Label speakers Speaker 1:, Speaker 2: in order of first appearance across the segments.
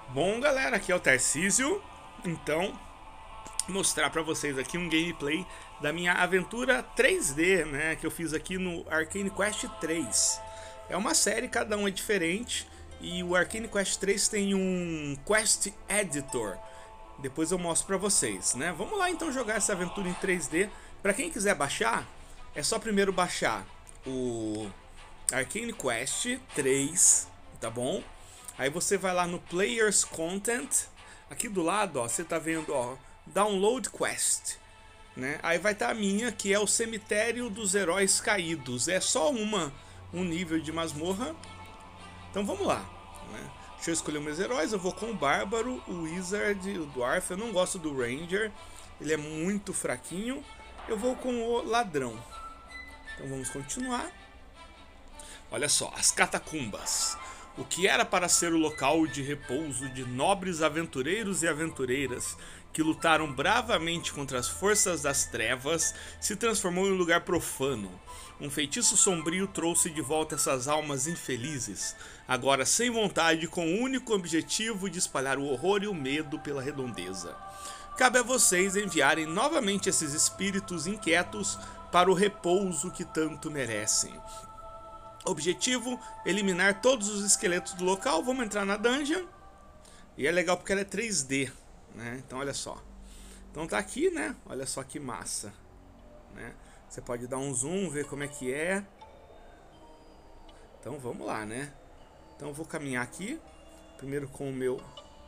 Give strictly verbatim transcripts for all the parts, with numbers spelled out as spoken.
Speaker 1: Bom, galera, aqui é o Tarcísio. Então, mostrar pra vocês aqui um gameplay da minha aventura três D, né, que eu fiz aqui no Arcane Quest três. É uma série, cada um é diferente, e o Arcane Quest três tem um Quest Editor. Depois eu mostro pra vocês, né? Vamos lá então jogar essa aventura em três D. Pra quem quiser baixar, é só primeiro baixar o Arcane Quest três, tá bom? Aí você vai lá no Players Content, aqui do lado, ó, você tá vendo, ó, Download Quest, né? Aí vai estar tá a minha, que é o Cemitério dos Heróis Caídos. É só uma, um nível de masmorra. Então vamos lá, né? Deixa eu escolher meus heróis. Eu vou com o Bárbaro, o Wizard, o Dwarf. Eu não gosto do Ranger, ele é muito fraquinho. Eu vou com o Ladrão. Então vamos continuar. Olha só, as catacumbas. O que era para ser o local de repouso de nobres aventureiros e aventureiras que lutaram bravamente contra as forças das trevas se transformou em um lugar profano. Um feitiço sombrio trouxe de volta essas almas infelizes, agora sem vontade, com o único objetivo de espalhar o horror e o medo pela redondeza. Cabe a vocês enviarem novamente esses espíritos inquietos para o repouso que tanto merecem. Objetivo: eliminar todos os esqueletos do local. Vamos entrar na dungeon. E é legal porque ela é três D, né? Então olha só. Então tá aqui, né? Olha só que massa, né? Você pode dar um zoom, ver como é que é. Então vamos lá, né? Então eu vou caminhar aqui. Primeiro com o meu...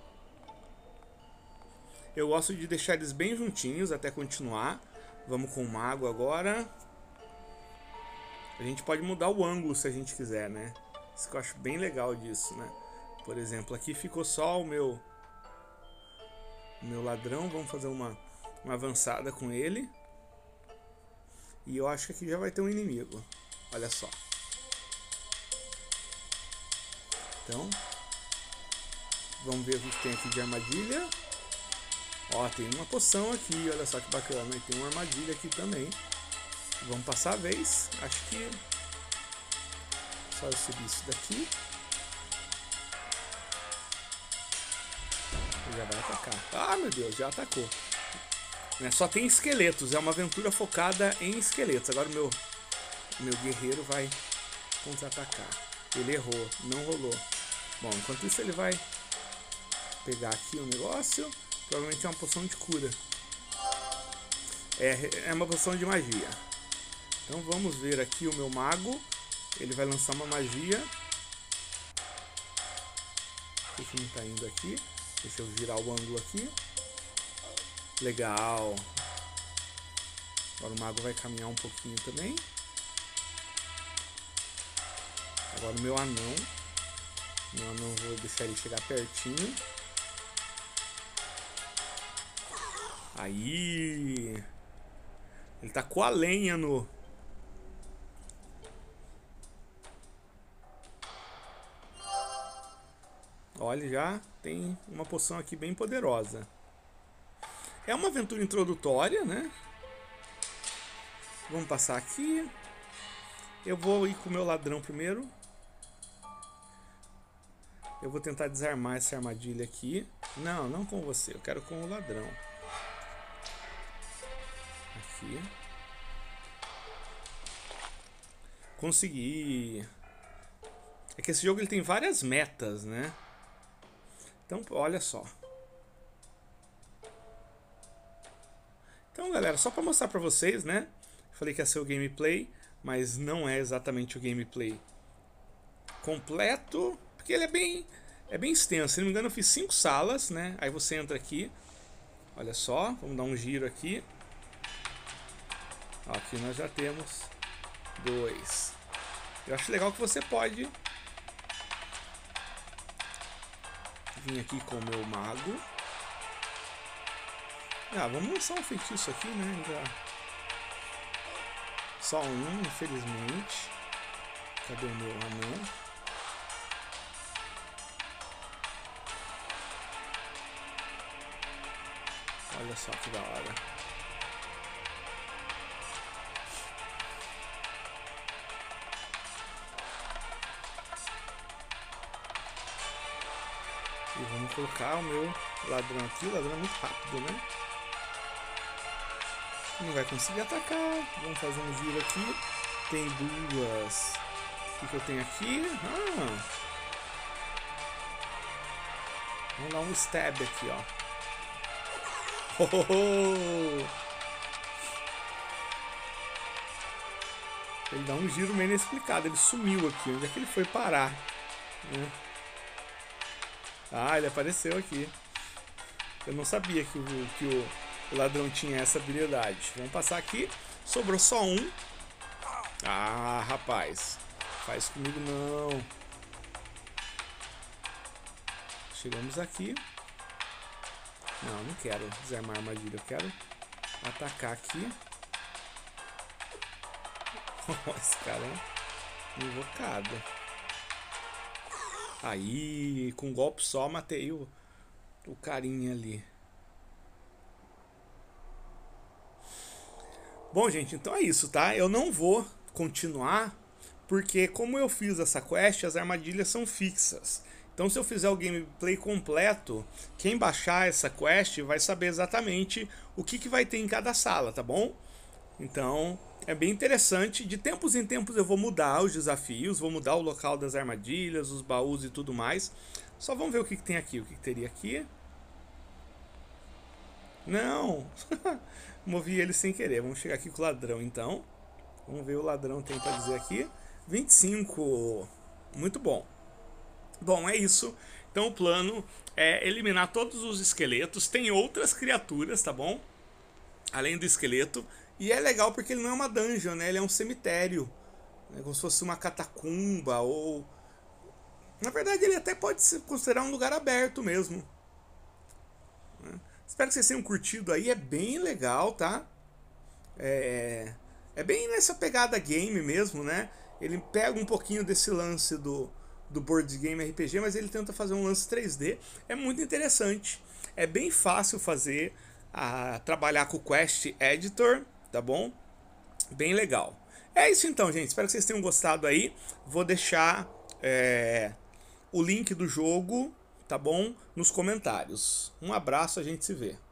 Speaker 1: Eu gosto de deixar eles bem juntinhos até continuar. Vamos com o mago agora. A gente pode mudar o ângulo se a gente quiser, né? Isso que eu acho bem legal disso, né? Por exemplo, aqui ficou só o meu o meu ladrão. Vamos fazer uma, uma avançada com ele. E eu acho que aqui já vai ter um inimigo. Olha só. Então, vamos ver o que tem aqui de armadilha. Ó, tem uma poção aqui, olha só que bacana. E tem uma armadilha aqui também. Vamos passar a vez. Acho que só eu subir isso daqui. Já vai atacar. Ah, meu Deus, já atacou. Né, só tem esqueletos. É uma aventura focada em esqueletos. Agora o meu, o meu guerreiro vai contra-atacar. Ele errou, não rolou. Bom, enquanto isso ele vai pegar aqui o negócio. Provavelmente é uma poção de cura. É, é uma poção de magia. Então vamos ver aqui o meu mago. Ele vai lançar uma magia. Por que não está indo aqui? Deixa eu virar o ângulo aqui. Legal. Agora o mago vai caminhar um pouquinho também. Agora o meu anão. Meu anão, vou deixar ele chegar pertinho. Aí. Ele tá com a lenha no... Olha, já tem uma poção aqui bem poderosa. É uma aventura introdutória, né? Vamos passar aqui. Eu vou ir com o meu ladrão primeiro. Eu vou tentar desarmar essa armadilha aqui. Não, não com você. Eu quero com o ladrão. Aqui. Consegui. É que esse jogo ele tem várias metas, né? Então, olha só. Então, galera, só para mostrar para vocês, né? Falei que ia ser o gameplay, mas não é exatamente o gameplay completo, porque ele é bem, é bem extenso. Se não me engano, eu fiz cinco salas, né? Aí você entra aqui. Olha só, vamos dar um giro aqui. Aqui nós já temos dois. Eu acho legal que você pode vir aqui com o meu mago. Ah, vamos lançar um feitiço aqui, né? Já... Só um, infelizmente. Cadê o meu anão? Olha só que da hora. E vamos colocar o meu ladrão aqui. O ladrão é muito rápido, né? Não vai conseguir atacar. Vamos fazer um giro aqui. Tem duas. O que eu tenho aqui? Ah. Vamos dar um stab aqui, ó. Oh, oh, oh. Ele dá um giro meio inexplicado. Ele sumiu aqui. Onde é que ele foi parar? Né? Ah, ele apareceu aqui. Eu não sabia que, o, que o, o ladrão tinha essa habilidade. Vamos passar aqui. Sobrou só um. Ah, rapaz. Faz comigo não. Chegamos aqui. Não, não quero desarmar a armadilha. Eu quero atacar aqui. Esse cara é invocado. Aí, com um golpe só, matei o, o carinha ali. Bom, gente, então é isso, tá? Eu não vou continuar, porque como eu fiz essa quest, as armadilhas são fixas. Então, se eu fizer o gameplay completo, quem baixar essa quest vai saber exatamente o que, que vai ter em cada sala, tá bom? Então, é bem interessante. De tempos em tempos eu vou mudar os desafios, vou mudar o local das armadilhas, os baús e tudo mais. Só vamos ver o que, que tem aqui. O que, que teria aqui? Não! Movi ele sem querer. Vamos chegar aqui com o ladrão, então. Vamos ver o ladrão tem para dizer aqui. vinte e cinco. Muito bom. Bom, é isso. Então o plano é eliminar todos os esqueletos. Tem outras criaturas, tá bom? Além do esqueleto. E é legal porque ele não é uma dungeon, né? Ele é um cemitério. É como se fosse uma catacumba ou... Na verdade, ele até pode se considerar um lugar aberto mesmo. Espero que vocês tenham curtido aí. É bem legal, tá? É, é bem nessa pegada game mesmo, né? Ele pega um pouquinho desse lance do, do board game R P G, mas ele tenta fazer um lance três D. É muito interessante. É bem fácil fazer, a, trabalhar com o Quest Editor, tá bom? Bem legal. É isso então, gente. Espero que vocês tenham gostado aí. Vou deixar é, o link do jogo, tá bom? Nos comentários. Um abraço, a gente se vê.